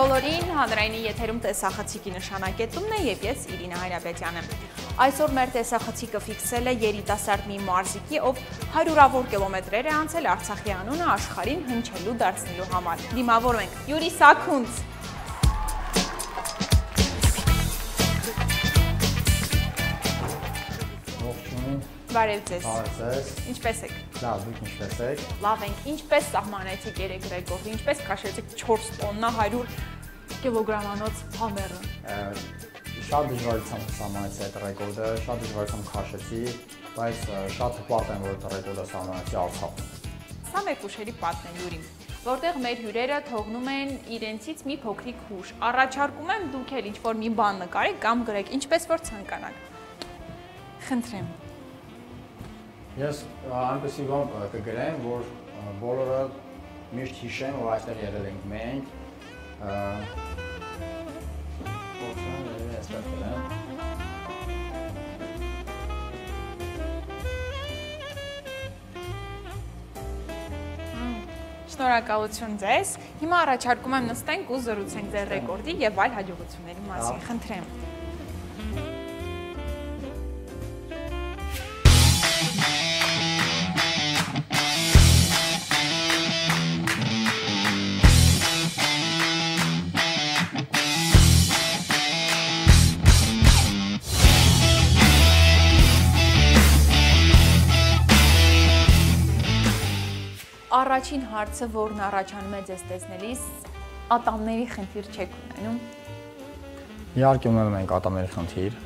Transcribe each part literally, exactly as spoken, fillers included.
բոլորին, հանրայինի եթերում տեսախցիկի նշանակետումն է և ես Իրինա Հայրաբետյան եմ։ Այսօր մեր տեսախցիկը ֆիքսել է երիտասարդ մի մարզիկի, ով հարյուրավոր կիլոմետրեր է անցել Արցախի անունը աշխարհին հնչելու դարձնելու համար։ Դիմավորում ենք Յոիրի Սաքունց։ Բարև ձեզ։ Բարև։ Ինչպե՞ս եք։ Լավ, դուք ինչպե՞ս եք։ Լավ ենք։ Ինչպես սահմանեցիք երեք ռեկորդը, ինչպես քաշեցիք չորս տոննա հարյուր կիլոգրամանոց համերը։ Շատ դժվարությամբ սահմանեցի այդ ռեկորդը, շատ դժվարությամբ քաշեցի, բայց շատ հպարտ եմ, որ այդ ռեկորդը սահմանեցի Արցախում։ Սա մեր հուշերի պատն է, Յուրի, որտեղ մեր հյուրերը թողնում են իրենցից մի փոքրիկ հուշ։ Առաջարկում եմ դուք էլ ինչ-որ մի բան նկարեք կամ գրեք, ինչպես որ ցանկանաք։ Խնդրեմ։ Ես այնպեսի բան կգրեմ, որ բոլորը միշտ հիշեն, որ այստեղ եղել ենք մենք։ Շնորհակալություն ձեզ։ Հիմա առաջարկում եմ նստենք ու զրուցենք ձեր ռեկորդի եւ այլ հաջողությունների մասին։ Խնդրեմ։ Առաջին հարցը, որն առաջանում է ձեզ տեսնելիս, ատամների խնդիր չեք ունենում։ Իհարկե ունենում ենք ատամների խնդիր։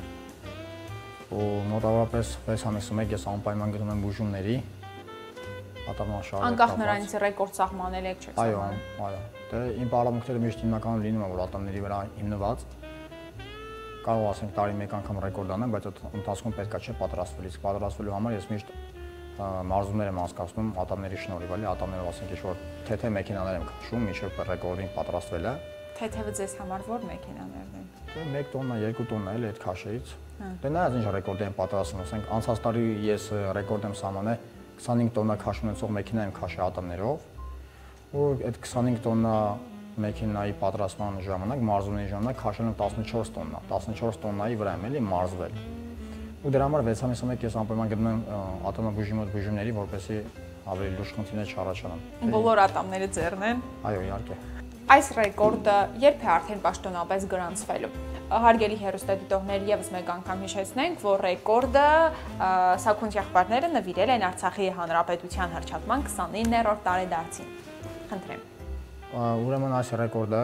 Ու մոտավորապես վեց ամիսը մեկ ես անպայման գնում եմ բուժումների։ Ատամաշարժ։ Անկախ նրանից ռեկորդ սահմանել եք, չէ՞։ Այո, այո։ Դե իմ պարապմունքները միշտ հիմնականում լինում է, որ ատամների վրա հիմնված։ Կարող ասենք տարի մեկ անգամ ռեկորդ անեմ, բայց այդ ընթացքում պետքա չէ պատրաստվել։ Իսկ պատրաստվելու համար ես միշտ մարզումներ եմ անցկացնում ատամների շնորհիվ, էլի ատամներով ասենք ինչ-որ թեթե մեքենաներ եմ քաշում, մինչև ռեկորդին պատրաստվել է։ Թեթևը ձեզ համար ո՞ր մեքենաներն են։ Դե մեկ տոննա, երկու տոննա էլ այդ քաշերից։ Դե նայած ինչ ռեկորդ եմ պատրաստում, ասենք անցած տարի ես ռեկորդ եմ սահմանել քսանհինգ տոննա քաշում ունեցող մեքենա եմ քաշել ատամներով, ու այդ քսանհինգ տոննա մեքենայի պատրաստման ժամանակ, մարզումների ժամանակ քաշել եմ տասնչորս տոննա, տասնչորս տոննայի վրա եմ էլի մարզվել։ Ու դրա համար վեց ամիսը մեկ ես անպայման գնում եմ ատամաբուժի մոտ բուժումների, որպեսզի ավելի լուրջ խնդիրներ չառաջանան։ Բոլոր ատամները ձեռն են։ Այո, իհարկե։ Այս ռեկորդը երբ է արդեն պաշտոնապես գրանցվելու։ Հարգելի հեռուստադիտողներ, եւս մեկ անգամ հիշեցնենք, որ ռեկորդը Սաքունց եղբայրները նվիրել են Արցախի Հանրապետության հռչակման քսանիններորդ տարեդարձին։ Խնդրեմ։ Ուրեմն այս ռեկորդը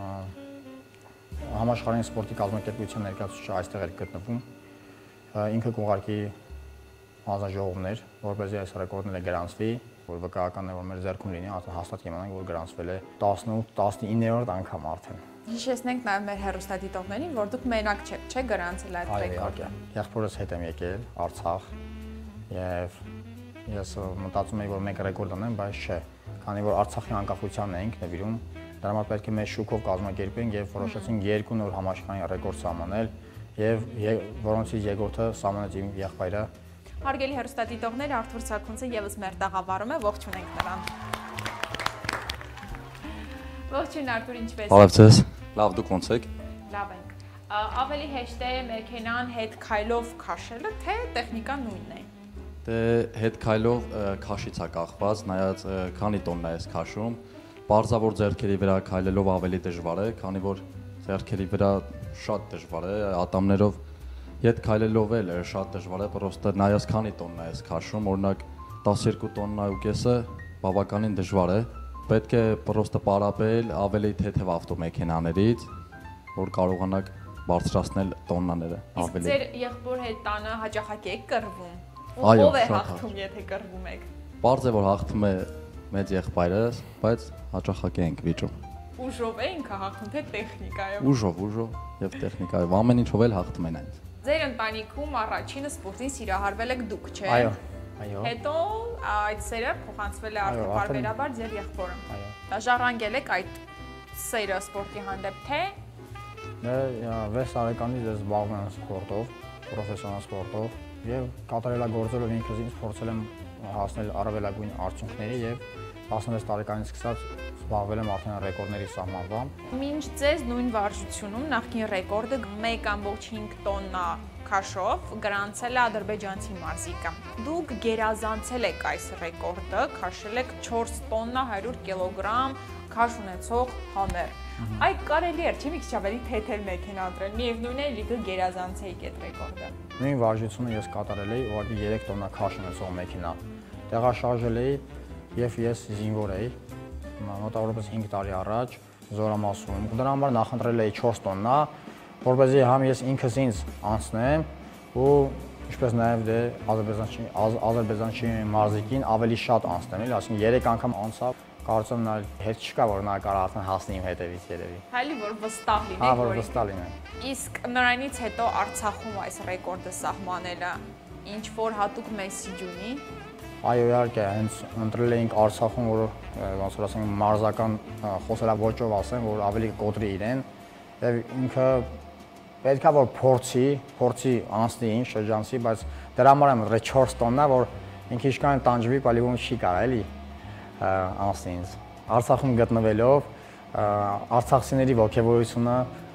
համաշխարհային սպորտի կազմակերպության ներկայացուցիչը այստեղ էր գտնվում։ Ինքը կուղարկի հանձնաժողովներ, որպեսզի այս ռեկորդները գրանցվի, որ վկայական է, որ մեր ձեռքում լինի, հաստատ կիմանանք, որ գրանցվել է տասնութ տասնիններորդ անգամ արդեն։ Հիշեցնենք նաև մեր հեռուստադիտողներին, որ դուք մենակ չեք, չէ՞ գրանցել այդ ռեկորդը։ Եղբորս հետ եմ եկել Արցախ եւ ես մտածում էի, որ մեկ ռեկորդ անեմ, բայց չէ, քանի որ Արցախի անկախությանն ենք նվիրում, դրա համար պետք է մեծ շուկով կազմակերպենք եւ որոշեցինք երկու նոր համաշխարհային ռեկորդ սահմանել եւ որոնցից երկրորդը սահմանեց իմ եղբայրը։ Հարգելի հեռուստադիտողներ, Արթուր Սաքունցը եւս մեր տաղավարում է, ողջունենք նրան։ Ողջույն Արթուր, ինչպե՞ս եք։ Բարև ձեզ։ Լավ, դուք ո՞նց եք։ Լավ ենք։ Ավելի հեշտ է մեքենան հետ քայլով քաշելը, թե տեխնիկան նույնն է։ Դե հետ քայլով քաշից է կախված, նայած քանի տոննա ես քաշում։ Պարզավոր ձեռքերի վրա քայլելով ավելի դժվար է, քանի որ ձեռքերի վրա շատ դժվար է, ատամներով ետ քայլելով էլ շատ դժվար է, պրոստը նայած քանի տոննա ես քաշում, օրինակ տասներկու տոննա ու կեսը բավականին դժվար է, պետք է պրոստը պարապել ավելի թեթև ավտոմեքենաներից, որ կարողանաք բարձրացնել տոննաները ավելի։ Իսկ ձեր եղբոր հետ տանը հաճախակ եք կռվում, ու ով է հաղթում, եթե կռվում եք։ Պարզ է, որ հաղթում է մեծ եղբայրս, բայց հաճախակ ենք վիճում։ Ուժով է ինքը հաղթում, թե տեխնիկայով։ Ուժով, ուժով եւ տեխնիկայով, ամեն ինչով էլ հաղթում են այնց։ Ձեր ընտանիքում արդյունը սպորտին սիրահարվել եք դուք, չէ՞։ Այո, այո։ Հետո այդ սերը փոխանցվել է արդեն բարբերաբար ձեր եղբորը։ Այո։ Դաժառանգել եք այդ սերը սպորտի հանդեպ, թե։ Դե վեց տարեկանից ես զբաղվում եմ սպորտով, պրոֆեսիոնալ սպորտով եւ կատարելագործելով ինքս ինձ փորձել եմ հասնել առավելագույն արդյունքների եւ տասնվեց տարեկանից սկսած զբաղվել եմ արդեն ռեկորդների սահմանվամբ։ Մինչ ձեզ նույն վարժությունում նախկին ռեկորդը մեկ կόμma հինգ տոննա քաշով գրանցել է ադրբեջանցի մարզիկը։ Դուք գերազանցել եք այս ռեկորդը, քաշել եք չորս տոննա հարյուր կիլոգրամ քաշ ունեցող համեր։ Այդ կարելի էր, չի մի քիչ ավելի թեթև մեքենա ընտրել, միևնույն է լիքը գերազանցեիք այդ ռեկորդը։ Նույն վարժությունը ես կատարել էի, ուղղակի երեք տոննա քաշ ունեցող մեքենա։ Տեղաշարժել էի եւ ես զինվոր էի, մոտավորապես հինգ տարի առաջ զորամասում։ Դրա համար նախընտրել էի չորս տոննա, որպեսզի համ ես ինքս ինձ անցնեմ ու ինչպես նաեւ դե ադրբեջանցի ադրբեջանցի մարզիկին ավելի շատ անցնեմ, էլի, ասենք երեք անգամ անցա, կարծում նա հետ չկա, որ նա կարող արդեն հասնի իմ հետևից երևի։ Հəլի որ վստահ լինեք, հա, որ վստահ լինեմ։ Իսկ նրանից հետո Արցախում այս ռեկորդը սահմանելը ինչ որ հատուկ մեսիջ ունի։ Այո, իհարկե, հենց ընտրել էինք Արցախում, որ ոնց որ ասենք մարզական խոսելաոճով ասեմ, որ ավելի կոտրի իրեն, եւ ինքը պետքա որ փորձի, փորձի անցնի ինչ շրջանցի, բայց դրա համար եմ դրել չորս տոննա, որ ինքը ինչքան տանջվի, բալիվում չի կարա, էլի անցնի ինձ։ Արցախում գտնվելով արցախցիների ոգևորությունը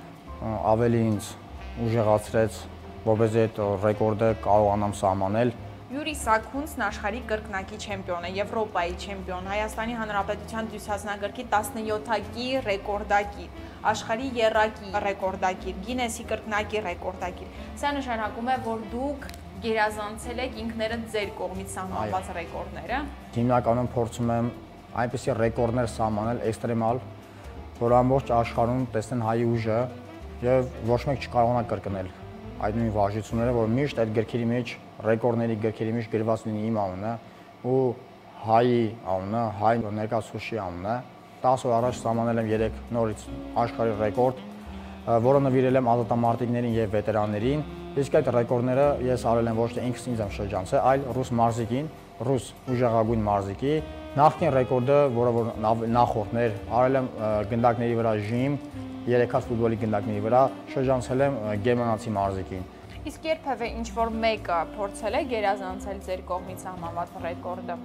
ավելի ինձ ուժեղացրեց, որպեսզի այդ ռեկորդը կարողանամ սահմանել։ Յոիրի Սաքունցն աշխարհի կրկնակի չեմպիոն է, Եվրոպայի չեմպիոն, Հայաստանի Հանրապետության դյուսազնագրքի տասնյոթակի ռեկորդակիր, աշխարհի եռակի ռեկորդակիր, Գինեսի կրկնակի ռեկորդակիր։ Սա նշանակում է, որ դուք գերազանցել եք ինքներդ ձեր կողմից սահմանված ռեկորդները։ Հիմնականում փորձում եմ այնպիսի ռեկորդներ սահմանել էքստրեմալ, որ ամբողջ աշխարհում տեսնեն հայի ուժը եւ ոչ մեկ չկարողանա կրկնել այդ նույն վարժությունները, որ միշտ այդ գրքերի մեջ ռեկորդների գրքերի մեջ գրված լինի իմ անունը ու հայի անունը, հայ ներկայացուցիչի անունը։ տասը օր առաջ սահմանել եմ երեք նորից աշխարհի ռեկորդ, որը նվիրել եմ ազատամարտիկներին եւ վետերաններին։ Իսկ այդ ռեկորդները ես արել եմ ոչ թե ինքս ինձ եմ շրջանցել, այլ ռուս մարզիկին, ռուս ուժեղագույն մարզիկի։ Նախկին ռեկորդը, որը որ նախորդներ, արել եմ գնդակների վրա ժիմ, երեք հատ ֆուտբոլի գնդակների վրա, շրջանցել եմ գերմանացի մարզիկին։ Իսկ երբևէ ինչ որ մեկը փորձել է գերազանցել ձեր կողմից սահմանված ռեկորդը։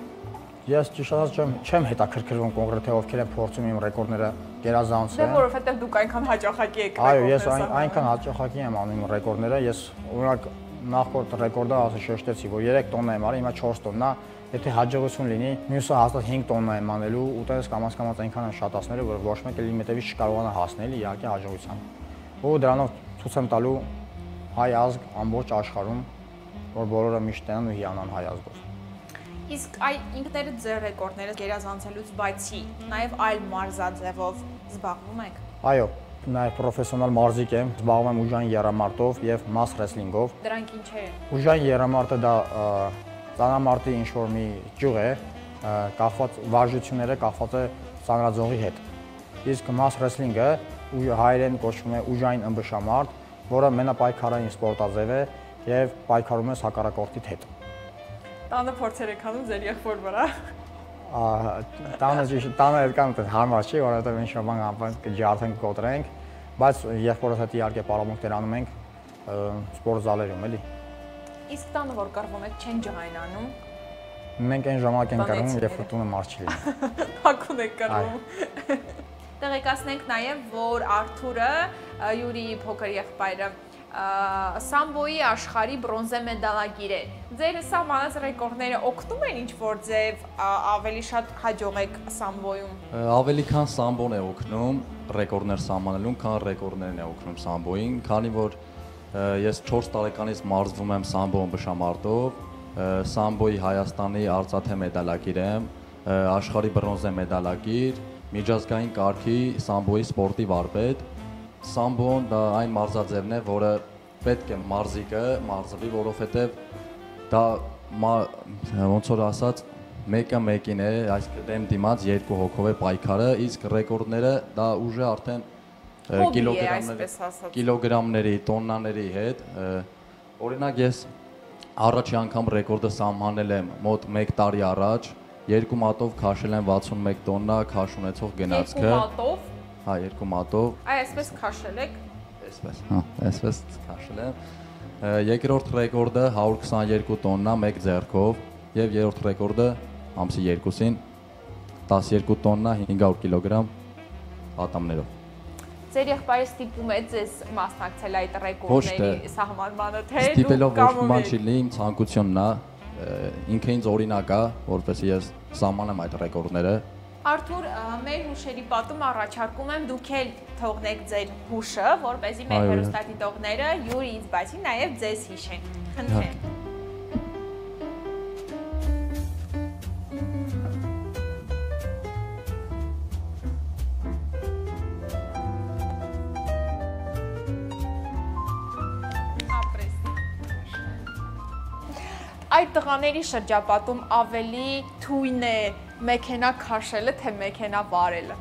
Ես ճիշտ ասած չեմ չեմ հետաքրքրվում կոնկրետ թե ովքեր են փորձում իմ ռեկորդները գերազանցել։ Դե որովհետև դուք այնքան հաճախակի եք ռեկորդներ։ Այո, ես այնքան հաճախակի եմ անում իմ ռեկորդները, ես օրինակ նախորդ ռեկորդը ասա շեշտեցի, որ երեք տոննա եմ արել, հիմա չորս տոննա, եթե հաջողություն լինի, մյուսը հաստատ հինգ տոննա եմ անելու, ու տես կամաց կամաց այնքան են շատացնելու, որ ոչ մեկ էլ իմ հետևից չկարողանա հասնել, իհարկե հաջողությամբ։ Ու դրանով ցույց եմ տալու հայ ազգ ամբողջ աշխարհում, որ բոլորը միշտ տենան ու հիանան հայ ազգով։ Իսկ այ ինքներդ ձեր ռեկորդները գերազանցելուց բացի նաև այլ մարզաձևով զբաղվում եք։ Այո, նաև պրոֆեսիոնալ մարզիկ եմ, զբաղվում եմ ուժային եռամարտով եւ մաս ռեսլինգով։ Դրանք ինչեր են։ Ուժային եռամարտը դա ծանրամարտի ինչ որ մի ճյուղ է, կախված վարժությունները կախված է ծանրաձողի հետ։ Իսկ մաս ռեսլինգը հայերեն կոչվում է ուժային ըմբշամարտ, որը մենապայքարային սպորտաձև է եւ պայքարում ես հակառակորդիդ հետ։ Տանը փորձեր եք անում ձեր եղբոր վրա։ Տանը ճիշտ տանը այդքան հարմար չի, որովհետեւ ինչ որ բան անպայման կջարդենք, կոտրենք, բայց եղբորս հետ իհարկե պարապմունքներ անում ենք սպորտ զալերում, էլի։ Իսկ տանը որ կռվում եք, չեն ջղայնանում։ Մենք այն ժամանակ ենք կռվում, երբ որ տունը մարդ չի լինի։ Հակուն եք կռվում։ Տեղեկացնենք նաև, որ Արթուրը, Յոիրիի փոքր եղբայրը, սամբոյի աշխարհի բրոնզե մեդալագիր է։ Ձեր սահմանած ռեկորդները օգնում են ինչ-որ ձև ավելի շատ հաջողեք սամբոյում։ Ավելի քան սամբոն է օգնում ռեկորդներ սահմանելուն, քան ռեկորդներն է օգնում սամբոյին, քանի որ ես չորս տարեկանից մարզվում եմ սամբո ըմբշամարտով, սամբոյի Հայաստանի Artsakh մեդալագիր եմ, աշխարհի բրոնզե մեդալագիր, միջազգային կարգի սամբոյի սպորտի վարպետ։ Սամբոն դա այն մարզաձևն է, որը պետք է մարզիկը մարզվի, որովհետև դա ոնց որ ասած մեկը մեկին է, այս դեմ դիմաց երկու հոգով է պայքարը, իսկ ռեկորդները դա ուժը արդեն կիլոգրամների, տոննաների հետ։ Օրինակ ես առաջի անգամ ռեկորդը սահմանել եմ մոտ մեկ տարի առաջ, երկու մատով քաշել եմ վաթսունմեկ տոննա քաշ ունեցող գնացքը։ Երկու մատով։ Հա, երկու մատով։ Այ այսպես քաշել եք։ Այսպես, հա, այսպես քաշել եմ։ Երկրորդ ռեկորդը հարյուր քսաներկու տոննա մեկ ձեռքով եւ երրորդ ռեկորդը ամսի երկուսին տասներկու տոննա հինգ հարյուր կիլոգրամ ատամներով։ Ձեր եղբայրը ստիպում է ձեզ մասնակցել այդ ռեկորդների սահմանմանը, թե դուք ստիպելով ոչ կամում ման եք։ չի լինի, իմ ցանկությունն է, ինքը ինձ օրինակ է, որպեսզի ես սահմանեմ այդ ռեկորդները։ Արթուր, մեր հուշերի պատում առաջարկում եմ դուք էլ թողնեք ձեր հուշը, որպեսզի մեր հեռուստադիտողները Յոիրիից բացի նաև ձեզ հիշեն։ Խնդրեմ։ Այդ տղաների շրջապատում ավելի թույն է մեքենա քաշելը, թե մեքենա վարելը։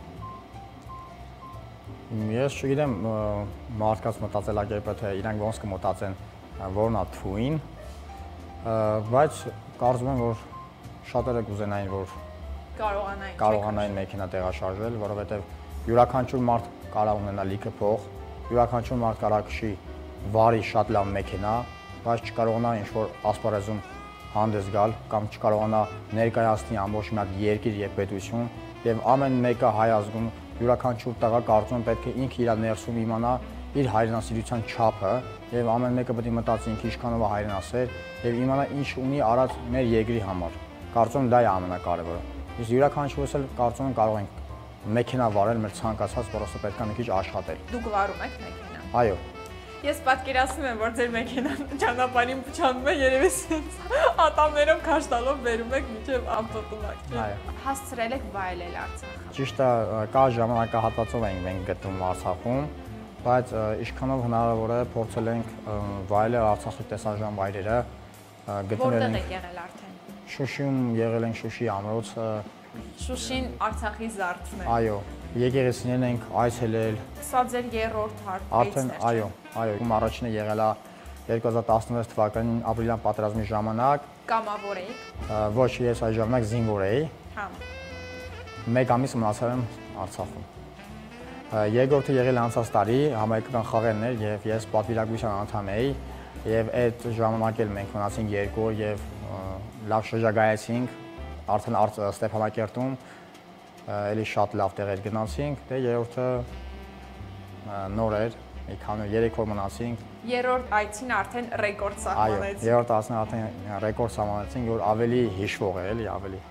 Ես չգիտեմ մարդկանց մտածելակերպը, թե իրանք ոնց կմտածեն, որն է թույն, բայց կարծում եմ, որ շատերը կուզենային, որ կարողանային մեքենա տեղաշարժել, որովհետև յուրաքանչյուր մարդ կարող ունենա լիքը փող, յուրաքանչյուր մարդ կարող քշի վարի շատ լավ մեքենա, բայց չկարողանա ինչ-որ ասպարեզում հանդես գալ կամ չկարողանա ներկայացնի ամբողջ մի հատ երկիր եւ պետություն եւ ամեն մեկը հայ ազգում յուրաքանչյուր տղա կարծում պետք է ինքը իր ներսում իմանա իր հայրենասիրության չափը եւ ամեն մեկը պետք է մտածի ինքը ինչքանով է հայրենասեր եւ իմանա ինչ ունի արած մեր երկրի համար։ Կարծում եմ դա է ամենակարևորը։ Իսկ յուրաքանչյուրս էլ կարծում եմ կարող ենք մեքենա վարել մեր ցանկացած, որովհետեւ պետք է մի քիչ աշխատել։ Դուք վարում եք մեքենա։ Այո։ Ես պատկերացնում եմ, որ ձեր մեքենան ճանապարհին փչանում է, երևի սենց ատամներով քաշտալով բերում եք մինչև ամփոփունակ։ Այո։ Հասցրել եք վայելել Արցախը։ Ճիշտ է, կա ժամանակահատվածով ենք մենք գտնվում Արցախում, բայց ինչքանով հնարավոր է փորձել ենք վայելել Արցախի տեսարժան վայրերը, գտնվել ենք։ Որտեղ եք եղել արդեն։ Շուշիում եղել ենք Շուշի ամրոցը։ Շուշին Արցախի զարդն է։ Այո, եկեղեցիներն ենք այցելել։ Սա ձեր երրորդ հարկից Արդեն այո, այո, ում առաջինը եղել է երկու հազար տասնվեց թվականին ապրիլյան պատերազմի ժամանակ։ Կամավոր էիք։ Ոչ, ես այդ ժամանակ զինվոր էի։ Հա։ Մեկ ամիս մնացել եմ Արցախում։ Երկրորդը եղել է անցած տարի, համայնքական խաղերն էր եւ ես պատվիրակության անդամ էի եւ այդ ժամանակ էլ մենք մնացինք երկու օր եւ լավ շրջագայացինք արդեն Ստեփանակերտում էլի շատ լավ տեղեր գնացինք, դե երրորդը նոր էր, մի քանի երեք օր մնացինք։ Երրորդ այցին արդեն ռեկորդ Այո, սահմանեցինք։ երրորդ այցին արդեն ռեկորդ սահմանեցինք, որ ավելի հիշվող է, էլի ավելի։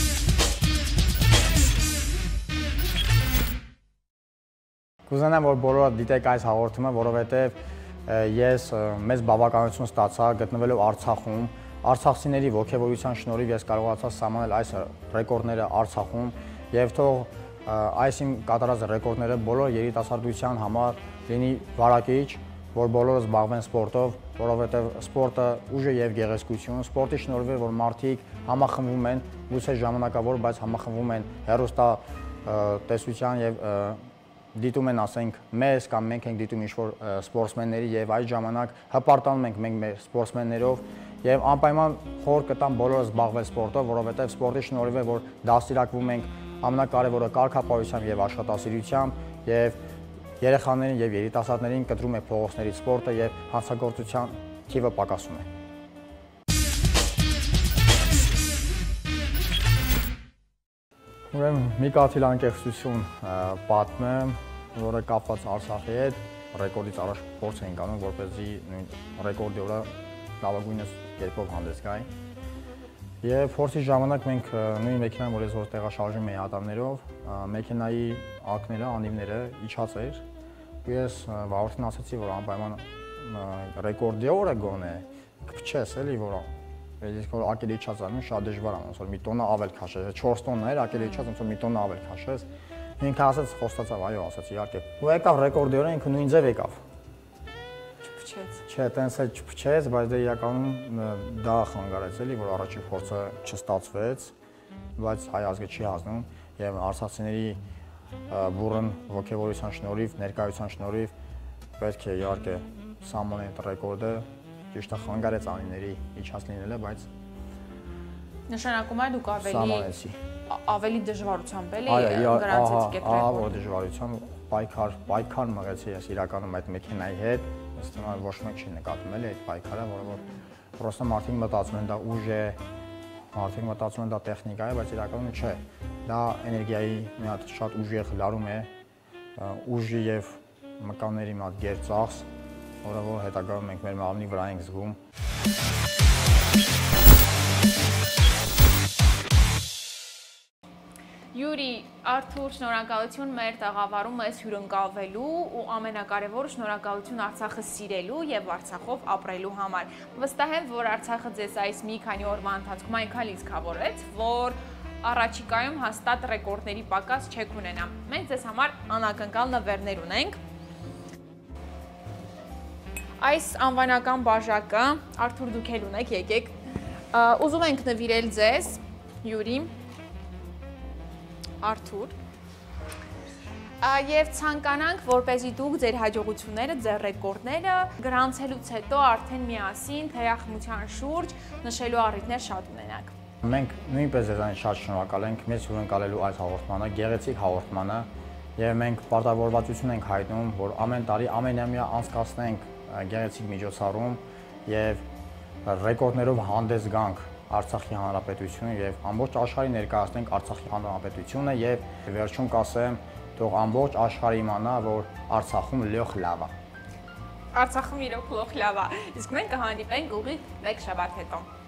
Կուզենամ, որ բոլորը դիտեք այս հաղորդումը, որովհետև ես մեծ բավականություն ստացա գտնվելով Արցախում, արցախցիների ողջավորության շնորհիվ ես կարողացա սահմանել այս ռեկորդները Արցախում եւ թող այս իմ կատարած ռեկորդները բոլոր երիտասարդության համար լինի վարակիչ, որ բոլորը զբաղվեն սպորտով, որովհետեւ սպորտը ուժ է եւ գեղեցկություն, սպորտի շնորհիվ է, որ մարդիկ համախմբվում են, գուցե ժամանակավոր, բայց համախմբվում են հեռուստա տեսության եւ դիտում են, ասենք, մեզ կամ մենք ենք դիտում ինչ-որ սպորտսմենների եւ այդ ժամանակ հպարտանում ենք մենք մեր սպորտսմեններով եւ անպայման խոր կտամ բոլորը զբաղվել սպորտով, որովհետեւ սպորտի շնորհիվ է, որ դաստիարակվում ենք ամենակարևորը կարգապահությամբ եւ աշխատասիրությամբ եւ երեխաներին եւ երիտասարդներին կտրում է փողոցներից սպորտը եւ հանցագործության թիվը պակասում է։ Ուրեմն մի կարծիլ անկեղծություն պատմեմ, որը կապված Արցախի հետ, ռեկորդից առաջ փորձ ենք անում, որպեսզի նույն ռեկորդի օրը լավագույնս կերպով հանդես գայի։ Եվ փորձի ժամանակ մենք նույն մեքենան, որ ես որ տեղաշարժում էի ատամներով, մեքենայի ակները, անիվները իջած էր, ու ես վարորդին ասացի, որ անպայման ռեկորդի օրը գոնե կփչես էլի, որ Ես որ ակելը իջած անում շատ դժվար է, ոնց որ մի տոննա ավել քաշես, չորս տոննա էր, ակելը իջած ոնց որ մի տոննա ավել քաշես։ Ինքը ասաց, խոստացավ, այո, ասաց, իհարկե։ Ու եկավ ռեկորդի օրը ինքը նույն ձև եկավ։ Չփչեց։ Չէ, տենց էլ չփչեց, բայց դե իրականում դա խանգարեց էլի, որ առաջին փորձը չստացվեց, բայց հայ ազգը չի հասնում եւ արցախցիների բուրըն ողջավորության շնորհիվ, ներկայության շնորհիվ պետք է իհարկե սահմանել այդ ռեկորդը։ Ճիշտ է խանգարեց անիների իջած լինելը, բայց նշանակում է դուք ավելի ավելի դժվարությամբ էլի գրանցեցիք այդ ռեկորդը։ Ահա դժվարությամբ պայքար, պայքար մղեցի ես իրականում այդ մեքենայի հետ, ըստ իմը ոչ մեկ չի նկատում էլի այդ պայքարը, որը որ պրոստը մարդիկ մտածում են դա ուժ է, մարդիկ մտածում են դա տեխնիկա է, բայց իրականում չէ։ Դա էներգիայի մի հատ շատ ուժեղ լարում է, ուժի եւ մկանների մի հատ գերծախս, որը որ հետագայում մենք մեր մարմնի վրա ենք զգում։ Յոիրի, Արթուր, շնորհակալություն մեր տաղավարում ես հյուրընկալվելու ու ամենակարևորը շնորհակալություն Արցախը սիրելու եւ Արցախով ապրելու համար։ Վստահ եմ, որ Արցախը ձեզ այս մի քանի օրվա ընթացքում այնքան լիցքավորեց, որ առաջիկայում հաստատ ռեկորդների պակաս չեք ունենա։ Մենք ձեզ համար անակնկալ նվերներ ունենք։ Այս անվանական բաժակը, Արթուր, դուք էլ ունեք, եկեք, ուզում ենք նվիրել ձեզ, Յոիրի, Արթուր, եւ ցանկանանք, որպեսզի դուք ձեր հաջողությունները, ձեր ռեկորդները գրանցելուց հետո արդեն միասին թերախմության շուրջ նշելու առիթներ շատ ունենաք։ Մենք նույնպես ձեզանից շատ շնորհակալ ենք մեզ հյուրընկալելու այս հաղորդմանը, գեղեցիկ հաղորդմանը, եւ մենք պարտավորվածություն ենք հայտնում, որ ամեն տարի ամենամյա անցկացնենք գեղեցիկ միջոցառում եւ ռեկորդներով հանդես գանք Արցախի Հանրապետությունը եւ ամբողջ աշխարհին ներկայացնենք Արցախի Հանրապետությունը եւ վերջում կասեմ, թող ամբողջ աշխարհը իմանա, որ Արցախում լյոխ լավ է։ Արցախում իրոք լյոխ լավ է։ Իսկ մենք կհանդիպենք ուղիղ մեկ շաբաթ հետո։